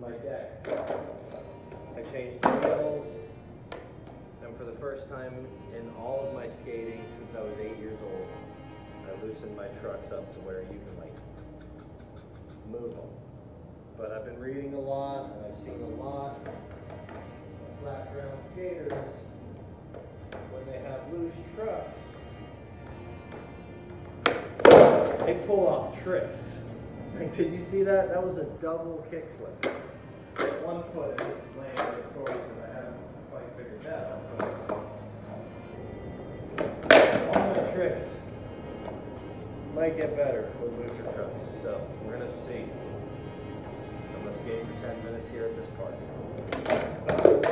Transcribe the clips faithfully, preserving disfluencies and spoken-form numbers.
my deck. I changed the wheels, and for the first time in all of my skating since I was eight years old, I loosened my trucks up to where you can like move them. But I've been reading a lot, and I've seen a lot of flat ground skaters, when they have loose trucks, they pull off tricks. Like, did you see that? That was a double kickflip. One foot it landed, of course, and I haven't quite figured that out. But all my tricks might get better with looser trucks. So we're gonna see. I'm gonna skate for ten minutes here at this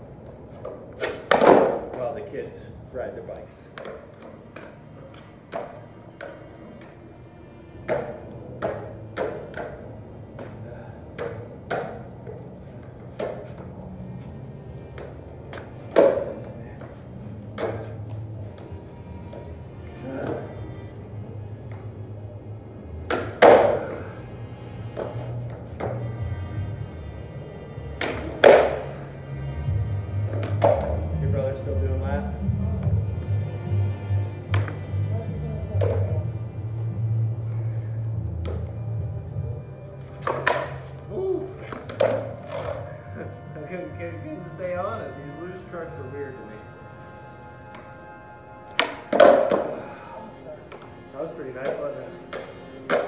park while the kids ride their bikes. Couldn't stay on it. These loose trucks are weird to me. That was pretty nice, wasn't it?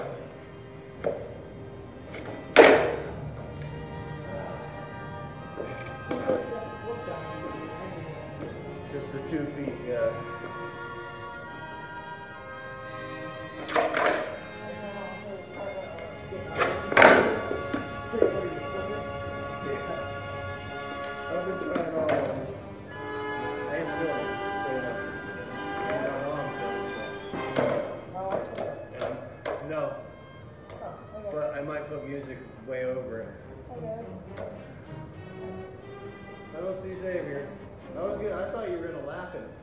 Just the two feet, yeah. But I might put music way over it. Okay. I don't see Xavier. I was gonna, I thought you were gonna laugh at it.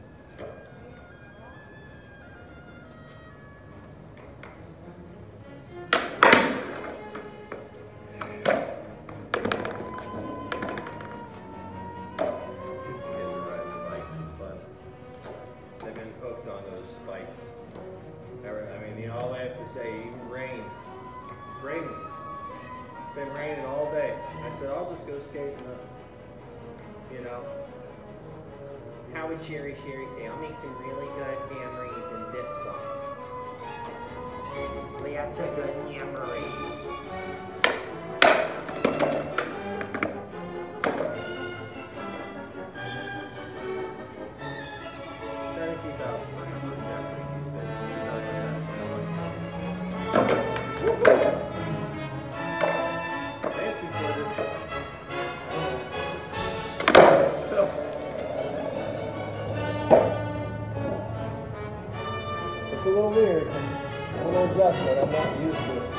Kids are riding their bikes, it's fun. They've been hooked on those bikes. I mean, you know, all I have to say, even rain. It's raining. It's been raining all day. I said, I'll just go skate in the, you know. How would Sherry Sherry say, I'll make some really good memories in this one. Lots of good memories. Trying to keep up. It's a little weird. A little adjustment. I'm not used to it.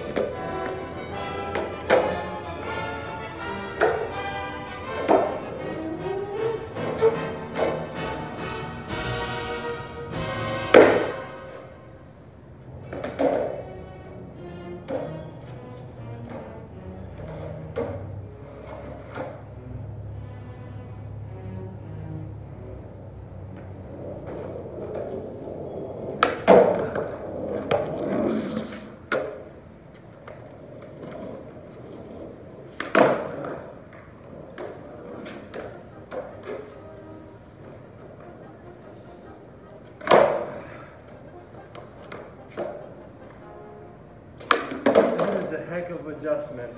A heck of adjustment.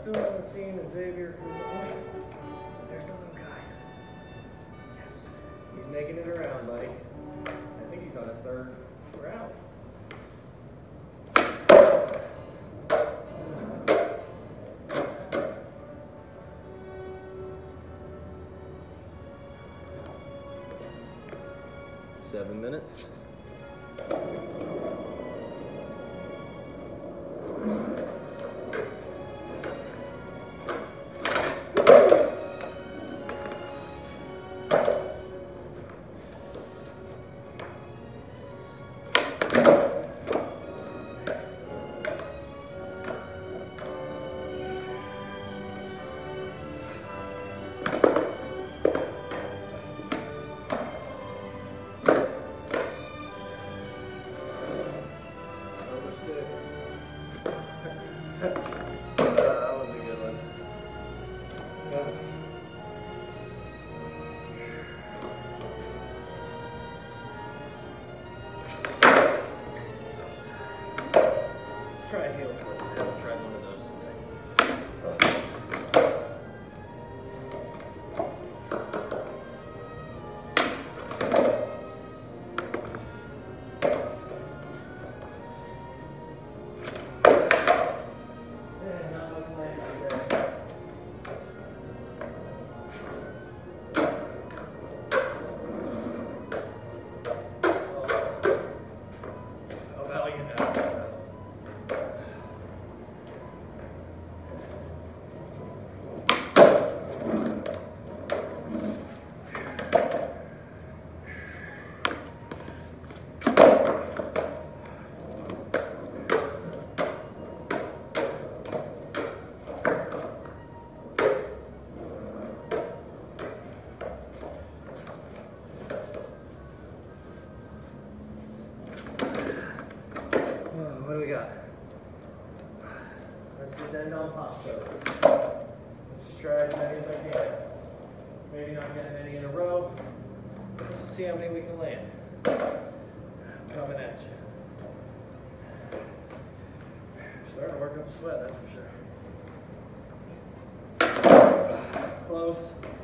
still haven't seen Xavier. There's the little guy. Yes. He's making it around, buddy. I think he's on his third round. Seven minutes. That was a good one. Yeah. Let's try a heel flip. I haven't tried one of those since I. What do we got? Let's just end on pop those. Let's just try as many as I can. Maybe not get many in a row. Let's see how many we can land. Coming at you. Starting to work up a sweat, that's for sure. Close.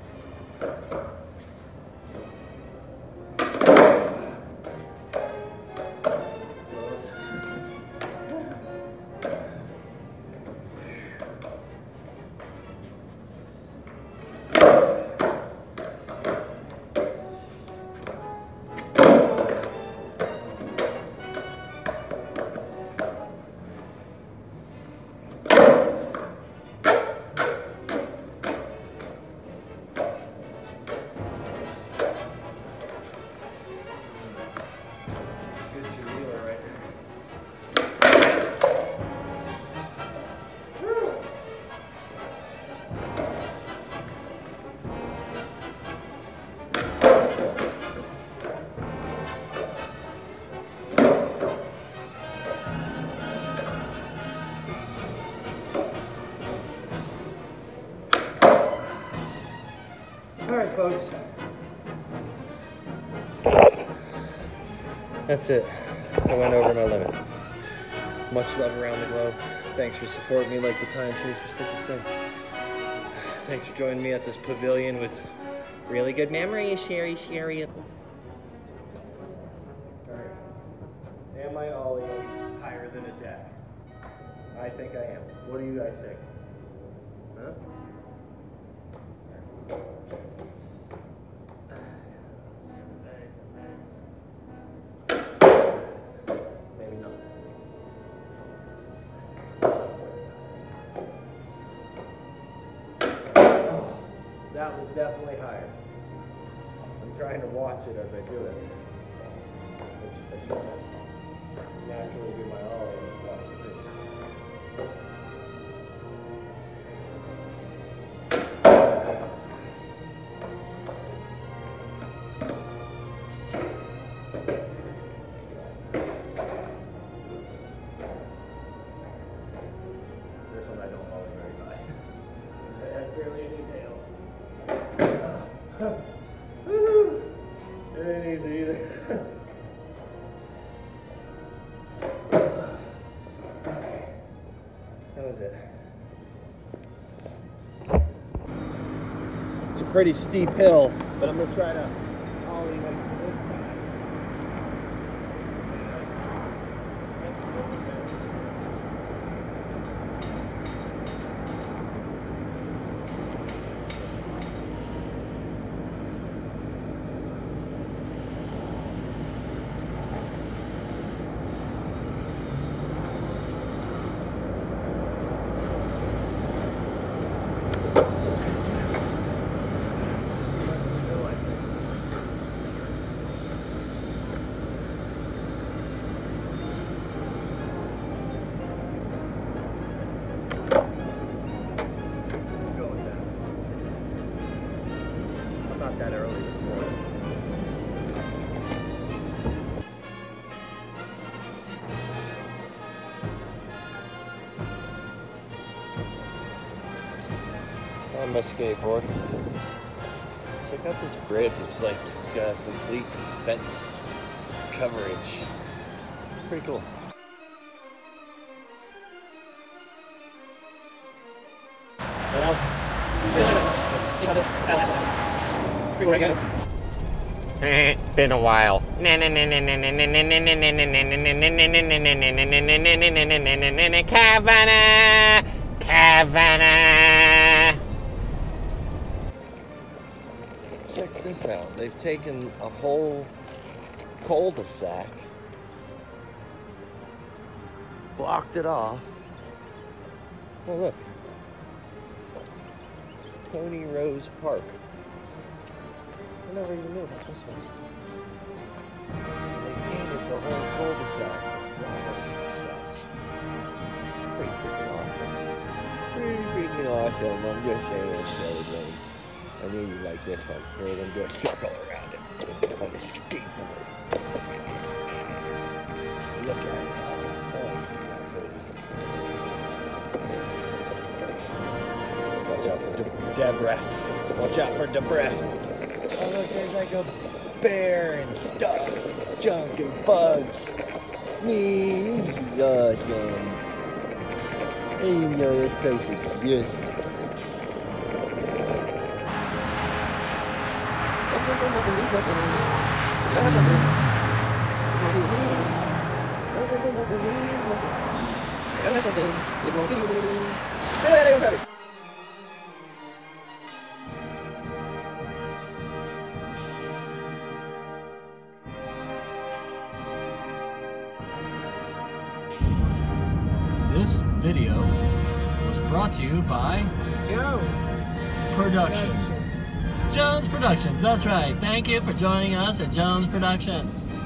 All right, folks. That's it. I went over my limit. Much love around the globe. Thanks for supporting me like the Time Chasers used to say. Thanks for joining me at this pavilion with really good memories, Sherry, Sherry. All right. Am I ollie higher than a deck? I think I am. What do you guys think? Huh? Maybe not. Oh, that was definitely higher. I'm trying to watch it as I do it. I try to naturally do my ollie and watch it through. This one I don't ollie very high. It has barely any tail. Woo! It ain't easy either. That was it. pretty steep hill, but I'm gonna try to ollie like this time. That's a little bit better. That early this morning. On my skateboard. Check out this bridge. It's like got complete fence coverage. Pretty cool. Been a while. Kavana! Kavana! Check this out. They've taken a whole cul-de-sac, blocked it off. Oh, look. Tony Rose Park. I never even knew about this one. They painted the whole cul-de-sac with flowers and such. Pretty freaking awesome. Pretty freaking awesome. I'm just saying, celebrating. I knew you like this one. We're gonna do a circle around it on a skateboard. Look at it. Oh, watch out for De Deborah. Watch out for Deborah. Oh look, there's like a bear and stuff, junk and bugs. Me, this is awesome. Hey, you know, this place is good. This video was brought to you by Jones Productions. Jones Productions, that's right. Thank you for joining us at Jones Productions.